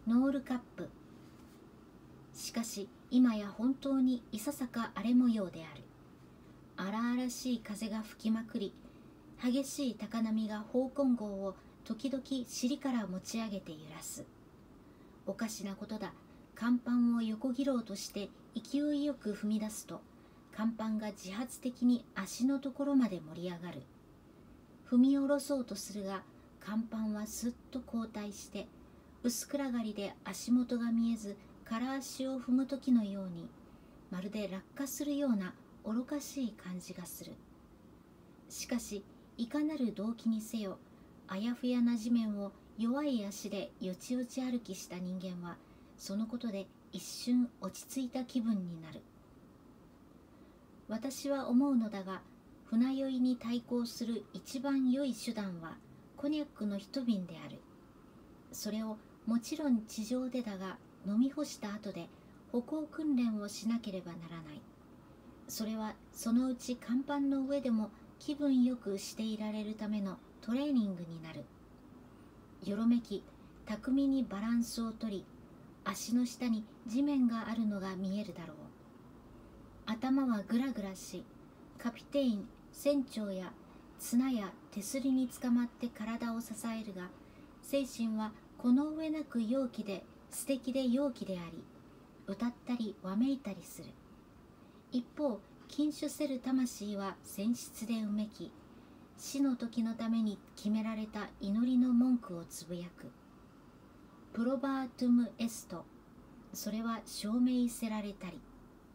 ノールカップ。しかし今や本当にいささか荒れ模様である。荒々しい風が吹きまくり、激しい高波が方根号を時々尻から持ち上げて揺らす。おかしなことだ。甲板を横切ろうとして勢いよく踏み出すと、甲板が自発的に足のところまで盛り上がる。踏み下ろそうとするが、甲板はすっと後退して、薄暗がりで足元が見えず、空足を踏む時のように、まるで落下するような愚かしい感じがする。しかし、いかなる動機にせよ、あやふやな地面を弱い足でよちよち歩きした人間は、そのことで一瞬落ち着いた気分になる。私は思うのだが、船酔いに対抗する一番良い手段はコニャックの一瓶である。それをもちろん地上でだが、飲み干した後で歩行訓練をしなければならない。それはそのうち甲板の上でも気分よくしていられるためのトレーニングになる。よろめき巧みにバランスをとり、足の下に地面があるのが見えるだろう。頭はぐらぐらし、カピテイン、船長や綱や手すりにつかまって体を支えるが、精神はこの上なく陽気で素敵で陽気であり、歌ったりわめいたりする。一方、禁酒せる魂は泉質でうめき、死の時のために決められた祈りの文句をつぶやく。プロバートゥムエスト、それは証明せられたり。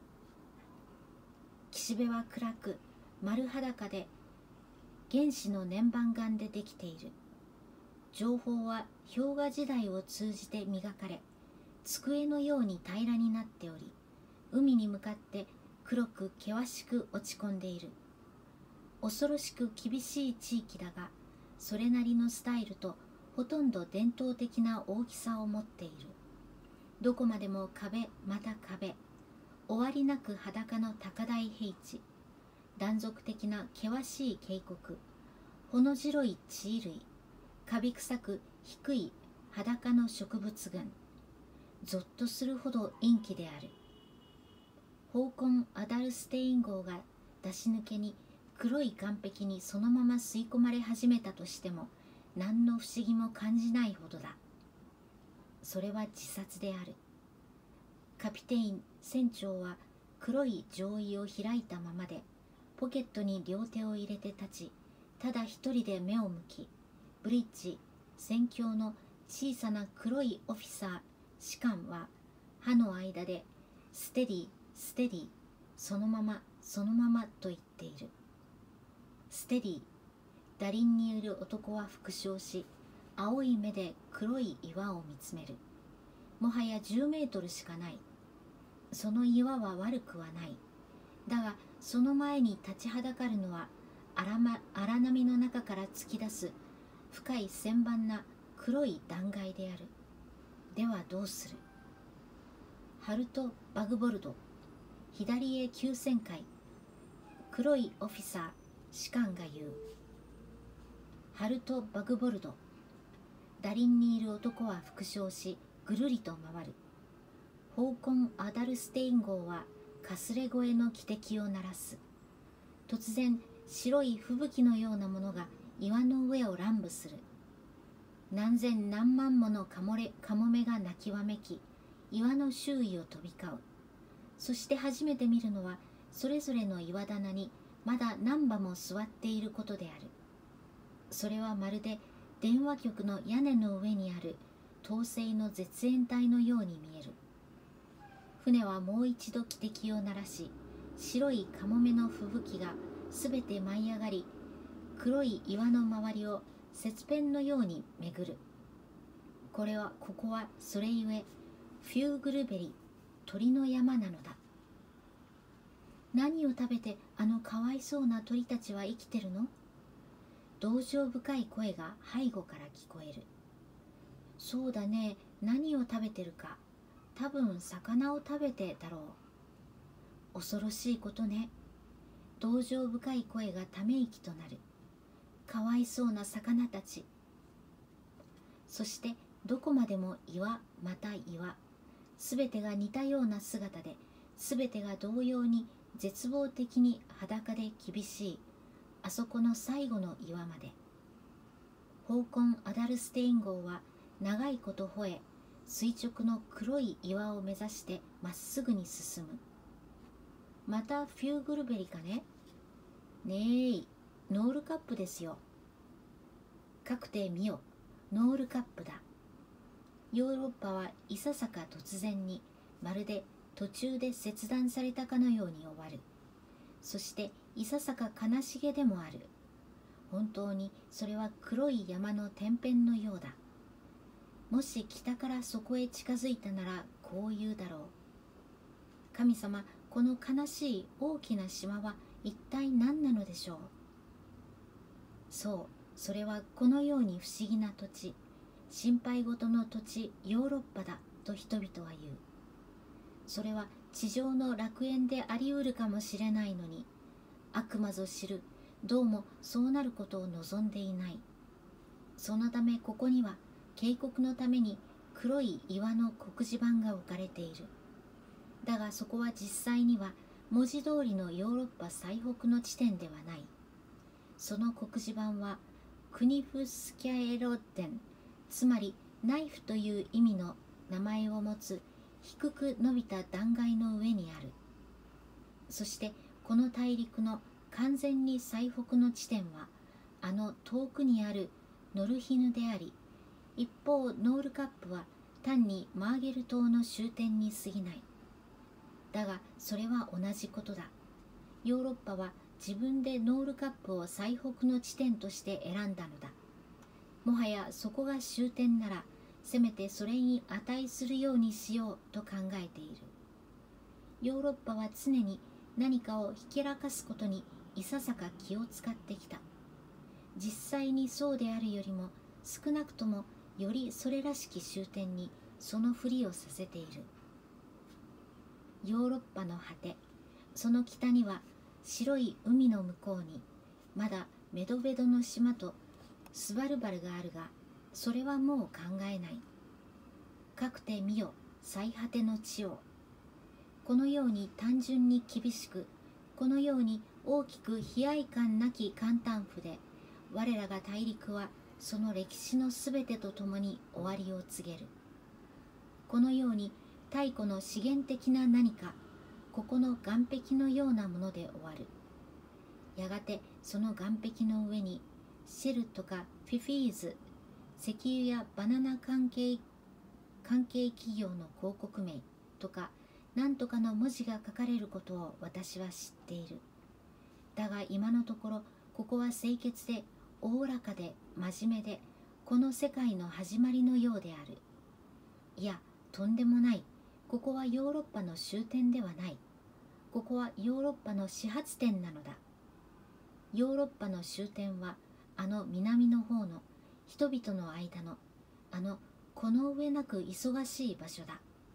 岸辺は暗く丸裸で、原子の粘板岩でできている。情報は氷河時代を通じて磨かれ、机のように平らになっており、海に向かって黒く険しく落ち込んでいる。恐ろしく厳しい地域だが、それなりのスタイルとほとんど伝統的な大きさを持っている。どこまでも壁また壁、終わりなく裸の高台平地、断続的な険しい渓谷、ほの白い地衣類、カビ臭く低い裸の植物群、ぞっとするほど陰気である。方根アダルステイン号が出し抜けに黒い岩壁にそのまま吸い込まれ始めたとしても、何の不思議も感じないほどだ。それは自殺である。カピテイン、船長は黒い上衣を開いたままで、ポケットに両手を入れて立ち、ただ一人で目を向き、ブリッジ、船橋の小さな黒いオフィサー、士官は歯の間でステディ、ステディ、そのまま、そのままと言っている。ステディ、打輪にいる男は復唱し、青い目で黒い岩を見つめる。もはや10メートルしかない。その岩は悪くはない。だがその前に立ちはだかるのは荒波の中から突き出す深い千番な黒い断崖である。ではどうする。ハルト・バグボルド、左へ急旋回。黒いオフィサー、士官が言う。ハルト・バグボルド。打輪にいる男は復唱し、ぐるりと回る。方根アダルステイン号はかすれ声の汽笛を鳴らす。突然白い吹雪のようなものが岩の上を乱舞する。何千何万ものカモメが鳴きわめき、岩の周囲を飛び交う。そして初めて見るのは、それぞれの岩棚にまだ何羽も座っていることである。それはまるで電話局の屋根の上にある統制の絶縁体のように見える。船はもう一度汽笛を鳴らし、白いカモメの吹雪がすべて舞い上がり、黒い岩の周りを雪片のように巡る。ここはそれゆえフューグルベリ、鳥の山なのだ。何を食べてあのかわいそうな鳥たちは生きてるの？同情深い声が背後から聞こえる。そうだね、何を食べてるか。多分魚を食べてだろう。恐ろしいことね。同情深い声がため息となる。かわいそうな魚たち。そしてどこまでも岩また岩、すべてが似たような姿で、すべてが同様に絶望的に裸で厳しい、あそこの最後の岩まで。ホーコン・アダルステイン号は長いこと吠え、垂直の黒い岩を目指してまっすぐに進む。またフューグルベリかね。ねえい、ノールカップですよ。かくてみよ、ノールカップだ。ヨーロッパはいささか突然に、まるで途中で切断されたかのように終わる。そしていささか悲しげでもある。本当にそれは黒い山のてんぺんのようだ。もし北からそこへ近づいたならこう言うだろう。神様、この悲しい大きな島は一体何なのでしょう。そう、それはこのように不思議な土地、心配事の土地ヨーロッパだと人々は言う。それは地上の楽園でありうるかもしれないのに、悪魔ぞ知る、どうもそうなることを望んでいない。そのためここには警告のために黒い岩の告示板が置かれている。だがそこは実際には文字通りのヨーロッパ最北の地点ではない。その告示板はクニフスキャエロッデン、つまりナイフという意味の名前を持つ低く伸びた断崖の上にある。そしてこの大陸の完全に最北の地点はあの遠くにあるノルヒヌであり、一方ノールカップは単にマーゲル島の終点に過ぎない。だがそれは同じことだ。ヨーロッパは自分でノールカップを最北の地点として選んだのだ。もはやそこが終点なら、せめてそれに値するようにしようと考えている。ヨーロッパは常に何かをひけらかすことにいささか気を使ってきた。実際にそうであるよりも少なくともよりそれらしき終点にそのふりをさせている。ヨーロッパの果て、その北には白い海の向こうにまだメドベドの島とスバルバルがあるが、それはもう考えない。かくてみよ、最果ての地を。このように単純に厳しく、このように大きく悲哀感なき簡単符で、我らが大陸はその歴史のすべてとともに終わりを告げる。このように太古の資源的な何か、ここの岸壁のようなもので終わる。やがてその岸壁の上にシェルとかフィフィーズ、石油やバナナ関係企業の広告名とか何とかの文字が書かれることを私は知っている。だが今のところここは清潔でおおらかで真面目で、この世界の始まりのようである。いや、とんでもない。ここはヨーロッパの終点ではない。ここはヨーロッパの始発点なのだ。ヨーロッパの終点はあの南の方の人々の間のあのこの上なく忙しい場所だ。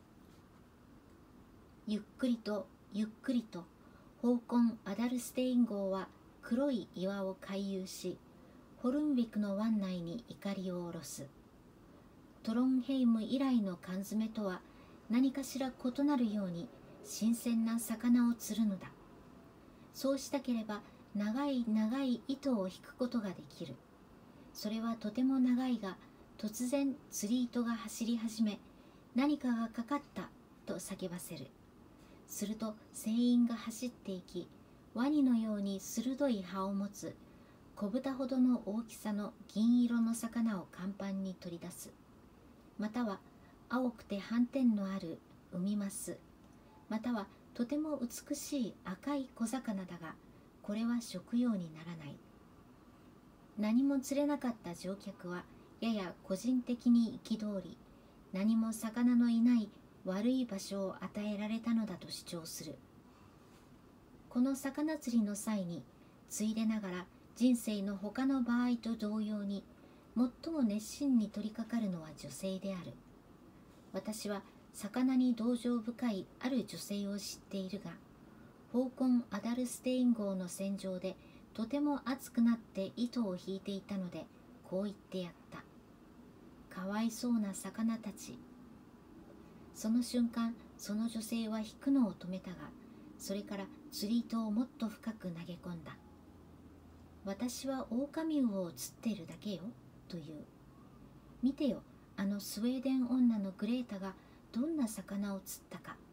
ゆっくりとゆっくりとホーコン・アダルステイン号は黒い岩を回遊し、ホルンビクの湾内に怒りを下ろす。トロンヘイム以来の缶詰とは何かしら異なるように新鮮な魚を釣るのだ。そうしたければ長い長い糸を引くことができる。それはとても長いが、突然釣り糸が走り始め、何かがかかったと叫ばせる。すると船員が走っていき、ワニのように鋭い歯を持つ小豚ほどの大きさの銀色の魚を甲板に取り出す。または青くて斑点のある海マス、またはとても美しい赤い小魚だが、これは食用にならない。何も釣れなかった乗客はやや個人的に憤り、何も魚のいない悪い場所を与えられたのだと主張する。この魚釣りの際に、ついでながら人生の他の場合と同様に最も熱心に取り掛かるのは女性である。私は魚に同情深いある女性を知っているが、ホーコン・アダルステイン号の船上でとても熱くなって糸を引いていたので、こう言ってやった。 かわいそうな魚たち。その瞬間、その女性は引くのを止めたが、それから釣り糸をもっと深く投げ込んだ。私は狼魚を釣っているだけよ、という。見てよ、あのスウェーデン女のグレータがどんな魚を釣ったか。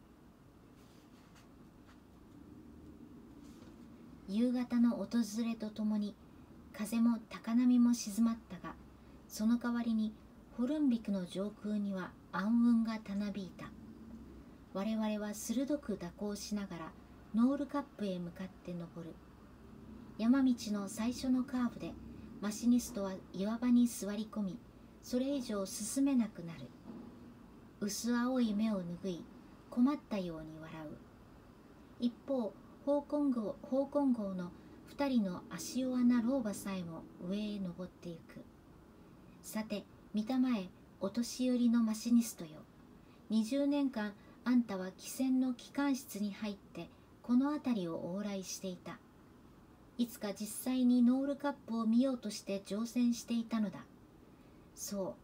夕方の訪れとともに風も高波も静まったが、その代わりにホルンビクの上空には暗雲がたなびいた。我々は鋭く蛇行しながらノールカップへ向かって登る。山道の最初のカーブでマシニストは岩場に座り込み、それ以上進めなくなる。薄青い目を拭い、困ったように笑う。一方、ホーコン号の2人の足弱な老婆さえも上へ登ってゆく。さて、見たまえ、お年寄りのマシニストよ。20年間あんたは汽船の機関室に入ってこの辺りを往来していた。いつか実際にノールカップを見ようとして乗船していたのだ。そう、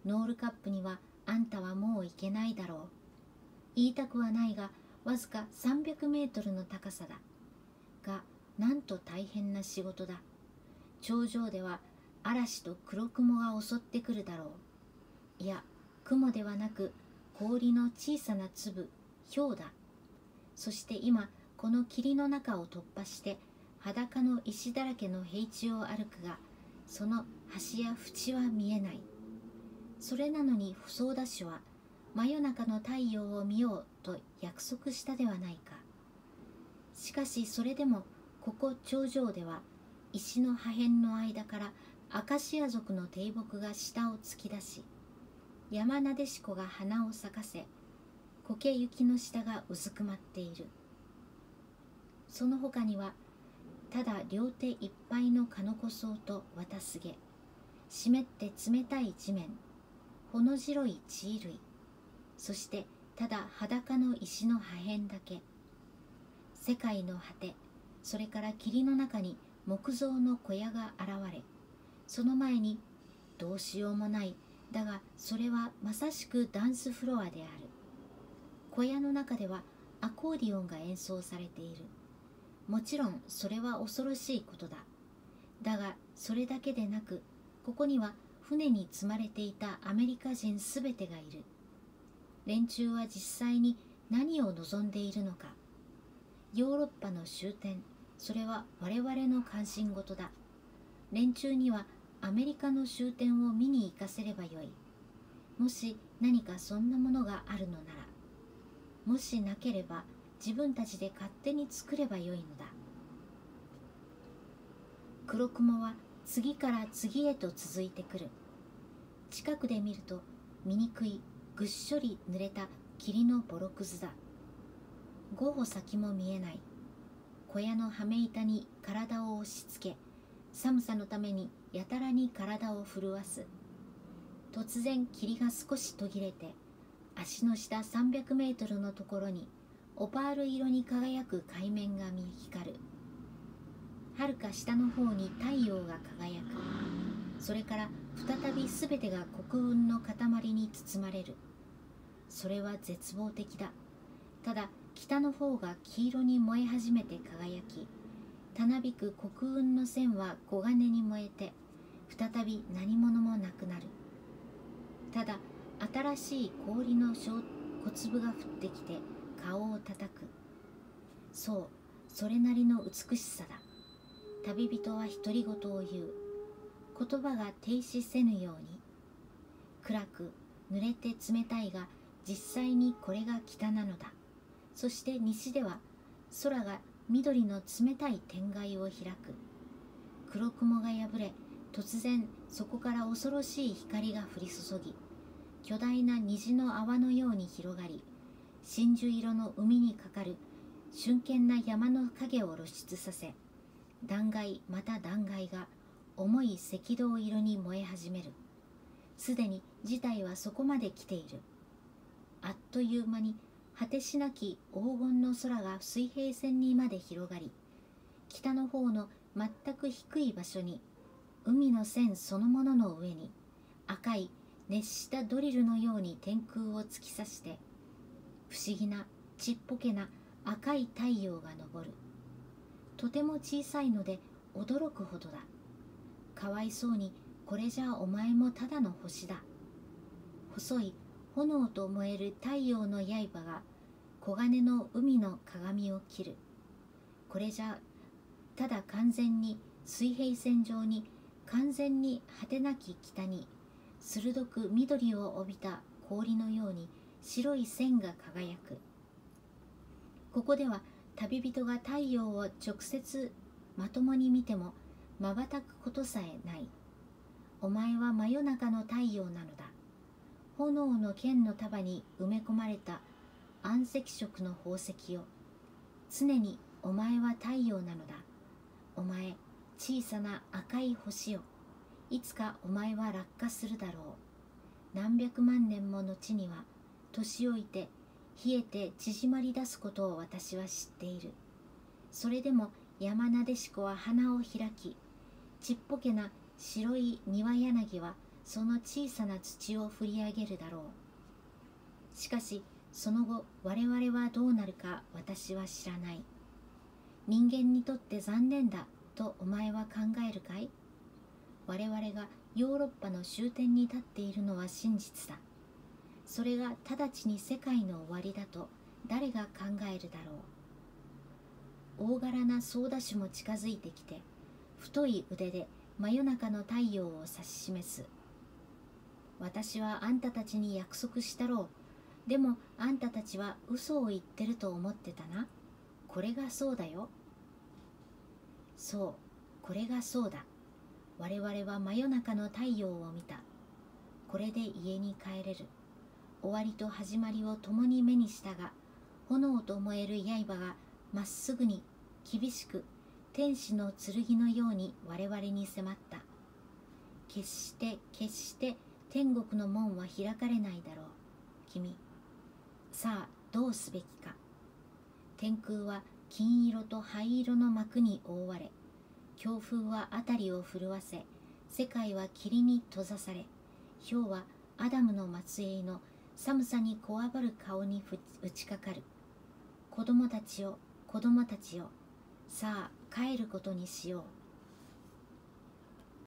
ノールカップにはあんたはもう行けないだろう。言いたくはないが、わずか300メートルの高さだ。が、なんと大変な仕事だ。頂上では嵐と黒雲が襲ってくるだろう。いや、雲ではなく氷の小さな粒、氷だ。そして今、この霧の中を突破して裸の石だらけの平地を歩くが、その端や縁は見えない。それなのにフソーダ種は真夜中の太陽を見ようと約束したではないか。しかしそれでもここ頂上では石の破片の間からアカシア属の低木が下を突き出し、山なでしこが花を咲かせ、苔雪の下がうずくまっている。その他にはただ両手いっぱいのカノコソウと綿すげ、湿って冷たい地面、ほの白い地衣類、そしてただ裸の石の破片だけ。世界の果て、それから霧の中に木造の小屋が現れ、その前にどうしようもない、だがそれはまさしくダンスフロアである。小屋の中ではアコーディオンが演奏されている。もちろんそれは恐ろしいことだ。だがそれだけでなく、ここには船に積まれていたアメリカ人すべてがいる。連中は実際に何を望んでいるのか。ヨーロッパの終点、それは我々の関心事だ。連中にはアメリカの終点を見に行かせればよい。もし何かそんなものがあるのなら、もしなければ自分たちで勝手に作ればよいのだ。黒雲は次から次へと続いてくる。近くで見ると醜いぐっしょり濡れた霧のボロクズだ。5歩先も見えない。小屋の羽目板に体を押し付け、寒さのためにやたらに体を震わす。突然霧が少し途切れて、足の下300メートルのところにオパール色に輝く海面が見光る。はるか下の方に太陽が輝く。それから再びすべてが黒雲の塊に包まれる。それは絶望的だ。ただ北の方が黄色に燃え始めて輝き、たなびく黒雲の線は黄金に燃えて、再び何者もなくなる。ただ新しい氷の小粒が降ってきて顔をたたく。そう、それなりの美しさだ。旅人は独り言を言う。言葉が停止せぬように。暗く濡れて冷たいが、実際にこれが北なのだ。そして西では空が緑の冷たい天外を開く。黒雲が破れ、突然そこから恐ろしい光が降り注ぎ、巨大な虹の泡のように広がり、真珠色の海にかかる瞬間な山の影を露出させ、断崖また断崖が重い赤銅色に燃え始める。すでに事態はそこまで来ている。あっという間に果てしなき黄金の空が水平線にまで広がり、北の方の全く低い場所に、海の線そのものの上に赤い熱したドリルのように天空を突き刺して、不思議なちっぽけな赤い太陽が昇る。とても小さいので驚くほどだ。かわいそうに、これじゃお前もただの星だ。細い炎と燃える太陽の刃が黄金の海の鏡を切る。これじゃただ完全に水平線上に、完全に果てなき北に、鋭く緑を帯びた氷のように白い線が輝く。ここでは旅人が太陽を直接まともに見ても瞬くことさえない。お前は真夜中の太陽なのだ。炎の剣の束に埋め込まれた暗赤色の宝石よ。常にお前は太陽なのだ。お前、小さな赤い星よ。いつかお前は落下するだろう。何百万年も後には、年老いて冷えて縮まり出すことを私は知っている。それでも山なでしこは花を開き、ちっぽけな白い庭柳はその小さな土を振り上げるだろう。しかしその後我々はどうなるか私は知らない。人間にとって残念だとお前は考えるかい？我々がヨーロッパの終点に立っているのは真実だ。それが直ちに世界の終わりだと誰が考えるだろう。大柄な操舵手も近づいてきて、太い腕で真夜中の太陽を指し示す。私はあんたたちに約束したろう。でもあんたたちは嘘を言ってると思ってたな。これがそうだよ。そう、これがそうだ。我々は真夜中の太陽を見た。これで家に帰れる。終わりと始まりを共に目にしたが、炎と燃える刃がまっすぐに厳しく天使の剣のように我々に迫った。決して天国の門は開かれないだろう。君、さあどうすべきか。天空は金色と灰色の幕に覆われ、強風は辺りを震わせ、世界は霧に閉ざされ、氷はアダムの末裔の寒さにこわばる顔に打ちかかる。子供たちよ、子供たちよ、さあ帰ることにしよう。